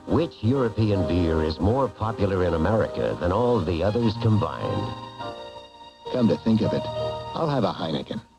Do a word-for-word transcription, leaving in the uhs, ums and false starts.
Which European beer is more popular in America than all the others combined? Come to think of it, I'll have a Heineken.